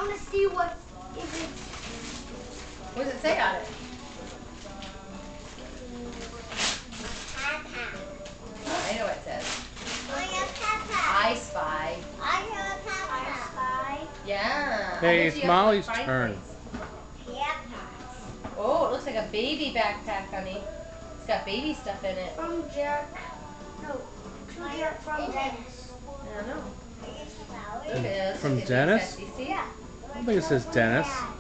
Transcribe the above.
want to see what if it's. What does it say on it? I know what it says. I spy. I spy. Yeah. Hey, it's Molly's turn. Oh, it looks like a baby backpack, honey. It's got baby stuff in it. From Jack. No. From Dennis. I don't know. Look at it. From Look at Dennis? these, see? Yeah. I think it says Dennis.